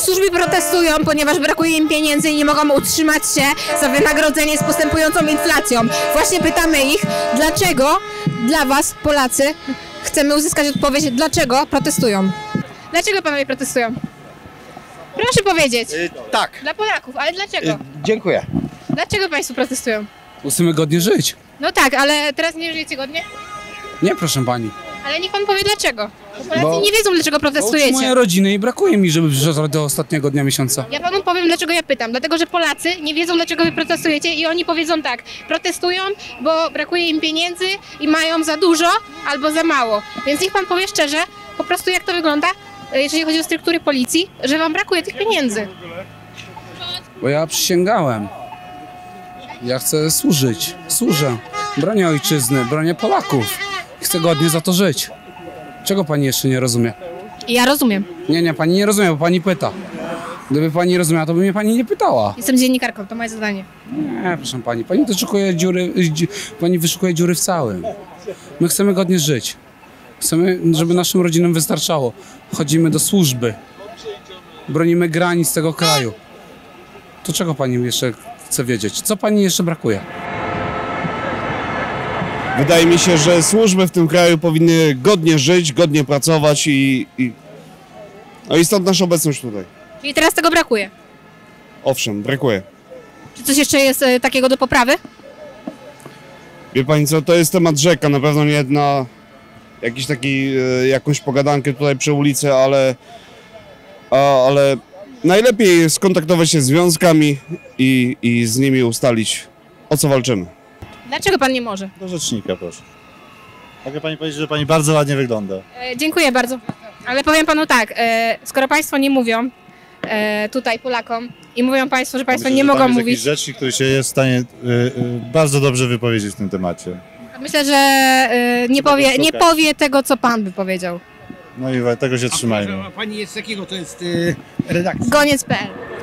służby protestują, ponieważ brakuje im pieniędzy i nie mogą utrzymać się za wynagrodzenie z postępującą inflacją. Właśnie pytamy ich, dlaczego dla was, Polacy, chcemy uzyskać odpowiedź, dlaczego protestują. Dlaczego panowie protestują? Proszę powiedzieć. Tak. Dla Polaków, ale dlaczego? Dziękuję. Dlaczego państwo protestują? Musimy godnie żyć. No tak, ale teraz nie żyjecie godnie? Nie, proszę pani. Ale niech pan powie dlaczego. Bo Polacy nie wiedzą, dlaczego protestujecie. Moje rodziny i brakuje mi, żeby przeżyć do ostatniego dnia miesiąca. Ja panu powiem, dlaczego ja pytam. Dlatego, że Polacy nie wiedzą, dlaczego wy protestujecie i oni powiedzą tak. Protestują, bo brakuje im pieniędzy i mają za dużo albo za mało. Więc niech pan powie szczerze, po prostu jak to wygląda, jeżeli chodzi o struktury policji, że wam brakuje tych pieniędzy. Bo ja przysięgałem. Ja chcę służyć. Służę. Bronię ojczyzny, bronię Polaków. Chcę godnie za to żyć. Czego pani jeszcze nie rozumie? Ja rozumiem. Nie, pani nie rozumie, bo pani pyta. Gdyby pani nie rozumiała, to by mnie pani nie pytała. Jestem dziennikarką, to moje zadanie. Nie, proszę pani. Pani wyszukuje dziury, pani wyszukuje dziury w całym. My chcemy godnie żyć. Chcemy, żeby naszym rodzinom wystarczało. Chodzimy do służby. Bronimy granic tego kraju. To czego pani jeszcze chce wiedzieć? Co pani jeszcze brakuje? Wydaje mi się, że służby w tym kraju powinny godnie żyć, godnie pracować no i stąd nasza obecność tutaj. Czyli teraz tego brakuje. Owszem, brakuje. Czy coś jeszcze jest takiego do poprawy? Wie pani co, to jest temat rzeka, na pewno nie na jakąś pogadankę tutaj przy ulicy, ale najlepiej skontaktować się z związkami i z nimi ustalić, o co walczymy. Dlaczego pan nie może? Do rzecznika, proszę. Mogę pani powiedzieć, że pani bardzo ładnie wygląda. Dziękuję bardzo. Ale powiem panu tak, skoro państwo nie mówią tutaj Polakom i mówią państwo, że państwo Myślę, nie że mogą tam jest mówić. jakiś rzecznik, który się jest w stanie bardzo dobrze wypowiedzieć w tym temacie. Myślę, że nie powie tego, co pan by powiedział. No i tego się trzymajmy. A pani jest z jakiego to jest redakcji? Goniec.pl.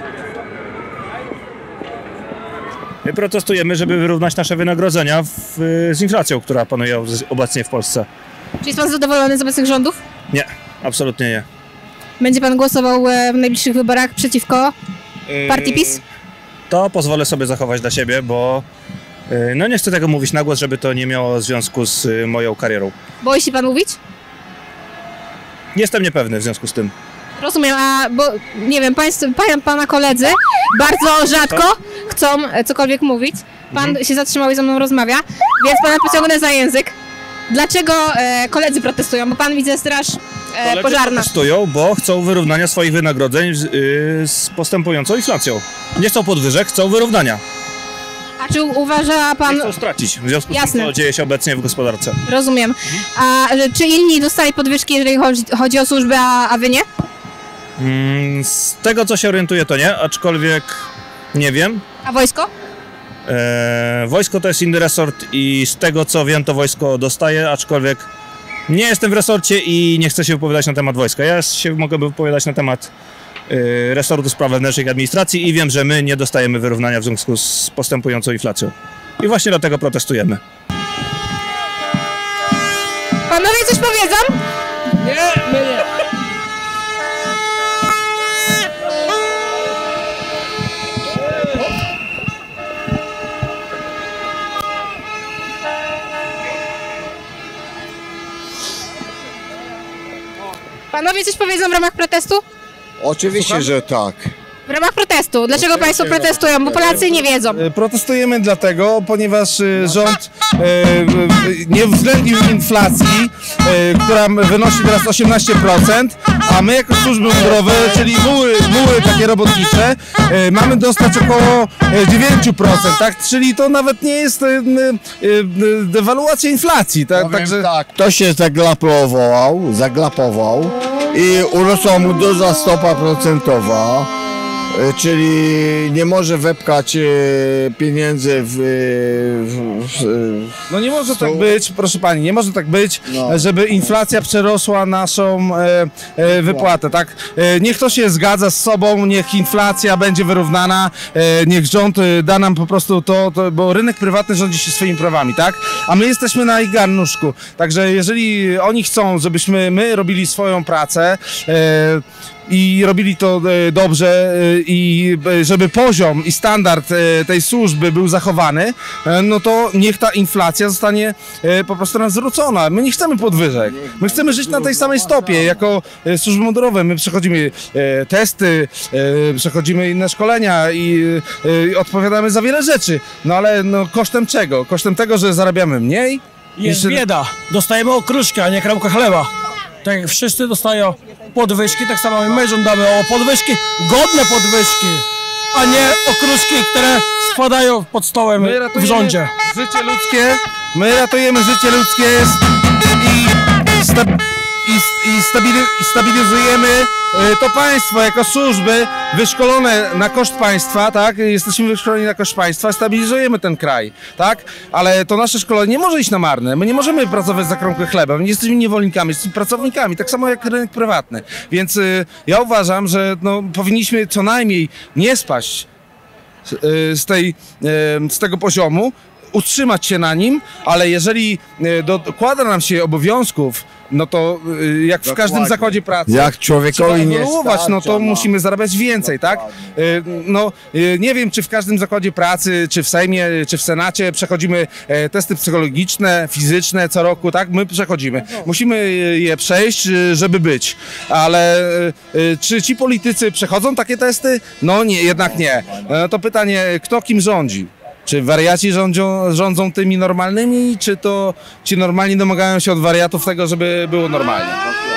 My protestujemy, żeby wyrównać nasze wynagrodzenia z inflacją, która panuje obecnie w Polsce. Czy jest pan zadowolony z obecnych rządów? Nie, absolutnie nie. Będzie pan głosował w najbliższych wyborach przeciwko partii PiS? To pozwolę sobie zachować dla siebie, bo no nie chcę tego mówić na głos, żeby to nie miało związku z moją karierą. Boi się pan mówić? Jestem niepewny w związku z tym. Rozumiem, bo nie wiem, pana koledzy bardzo rzadko chcą cokolwiek mówić. Pan się zatrzymał i ze mną rozmawia, więc pana pociągnę za język. Dlaczego koledzy protestują? Bo pan widzę straż pożarna. Protestują, bo chcą wyrównania swoich wynagrodzeń z postępującą inflacją. Nie chcą podwyżek, chcą wyrównania. A czy uważa pan... Nie chcą stracić w związku z tym, co dzieje się obecnie w gospodarce. Rozumiem. A czy inni dostali podwyżki, jeżeli chodzi o służbę, a wy nie? Z tego, co się orientuję, to nie, aczkolwiek nie wiem. A wojsko? Wojsko to jest inny resort i z tego, co wiem, to wojsko dostaje, aczkolwiek nie jestem w resorcie i nie chcę się wypowiadać na temat wojska. Ja się mogę wypowiadać na temat resortu spraw wewnętrznych i administracji i wiem, że my nie dostajemy wyrównania w związku z postępującą inflacją. I właśnie dlatego protestujemy. Panowie coś powiedzą? Nie, my nie. Panowie coś powiedzą w ramach protestu? Oczywiście, że tak. W ramach protestu. Dlaczego państwo protestują? Bo Polacy nie wiedzą. Protestujemy dlatego, ponieważ rząd nie uwzględnił inflacji, która wynosi teraz 18%, a my jako służby mundurowe, czyli muły takie robotnicze, mamy dostać około 9%, tak? Czyli to nawet nie jest dewaluacja inflacji, tak? Także tak, ktoś się zaglapował i urosła mu doza stopa procentowa. Czyli nie może wepchać pieniędzy No nie może tak być, proszę pani, nie może tak być, żeby inflacja przerosła naszą wypłatę, tak? Niech to się zgadza z sobą, niech inflacja będzie wyrównana, niech rząd da nam po prostu to, bo rynek prywatny rządzi się swoimi prawami, tak? A my jesteśmy na ich garnuszku, także jeżeli oni chcą, żebyśmy my robili swoją pracę, i robili to dobrze i żeby poziom i standard tej służby był zachowany, no to niech ta inflacja zostanie po prostu nam zwrócona. My nie chcemy podwyżek. My chcemy żyć na tej samej stopie jako służby mundurowe. My przechodzimy testy, przechodzimy inne szkolenia i odpowiadamy za wiele rzeczy. No ale no, kosztem czego? Kosztem tego, że zarabiamy mniej? Jest bieda. Dostajemy okruszki, a nie kromkę chleba. Tak jak wszyscy dostają podwyżki, tak samo my żądamy o podwyżki, godne podwyżki, a nie okruszki, które spadają pod stołem w rządzie. Życie ludzkie, my ratujemy życie ludzkie i stabilizujemy to państwo jako służby wyszkolone na koszt państwa, tak? Jesteśmy wyszkoleni na koszt państwa, stabilizujemy ten kraj, tak? Ale to nasze szkolenie nie może iść na marne. My nie możemy pracować za kromkę chleba, my nie jesteśmy niewolnikami, jesteśmy pracownikami, tak samo jak rynek prywatny. Więc ja uważam, że no, powinniśmy co najmniej nie spaść z tego poziomu, utrzymać się na nim, ale jeżeli dokłada nam się obowiązków, no to jak w każdym zakładzie pracy, jak człowiekowi nie starcza, no to musimy zarabiać więcej, tak? No, nie wiem, czy w każdym zakładzie pracy, czy w Sejmie, czy w Senacie przechodzimy testy psychologiczne, fizyczne co roku, tak? My przechodzimy. Musimy je przejść, żeby być. Ale czy ci politycy przechodzą takie testy? No nie, jednak nie. To pytanie, kto kim rządzi? Czy wariaci rządzą tymi normalnymi, czy to ci normalni domagają się od wariatów tego, żeby było normalnie?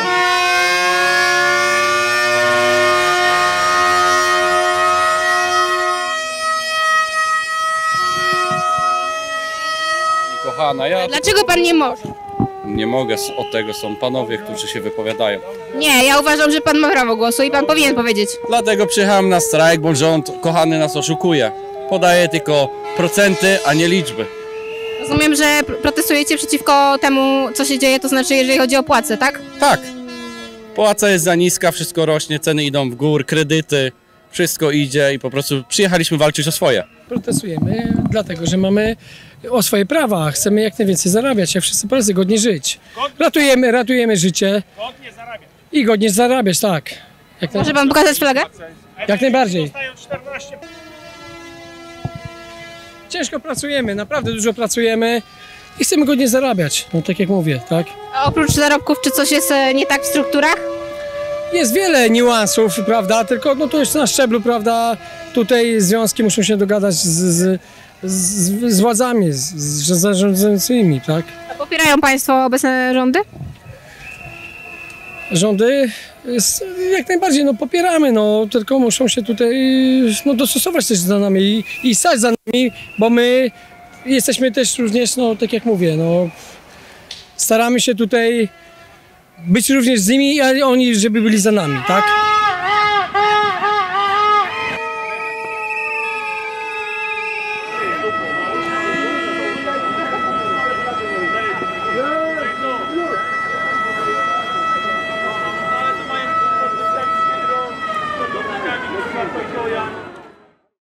Kochana, ja Dlaczego pan nie może? nie mogę, od tego są panowie, którzy się wypowiadają. Nie, ja uważam, że pan ma prawo głosu i pan powinien powiedzieć. Dlatego przyjechałem na strajk, bo rząd kochany nas oszukuje. Podaje tylko procenty, a nie liczby. Rozumiem, że protestujecie przeciwko temu, co się dzieje, to znaczy jeżeli chodzi o płace, tak? Tak. Płaca jest za niska, wszystko rośnie, ceny idą w górę, kredyty, wszystko idzie i po prostu przyjechaliśmy walczyć o swoje. Protestujemy dlatego, że mamy o swoje prawa, chcemy jak najwięcej zarabiać, jak wszyscy Polacy, godnie żyć. Ratujemy życie. Godnie zarabiać. I godnie zarabiać, tak. Może pan pokazać flagę? Jak najbardziej. Ciężko pracujemy, naprawdę dużo pracujemy i chcemy godnie zarabiać, no tak jak mówię, tak? A oprócz zarobków, czy coś jest nie tak w strukturach? Jest wiele niuansów, prawda, tylko no to jest na szczeblu, prawda, tutaj związki muszą się dogadać z władzami, z zarządzającymi, tak? A popierają państwo obecne rządy? Rządy jak najbardziej, no popieramy, no tylko muszą się tutaj no, dostosować też za nami i stać za nami, bo my jesteśmy też również, no tak jak mówię, no staramy się tutaj być również z nimi, a oni żeby byli za nami, tak?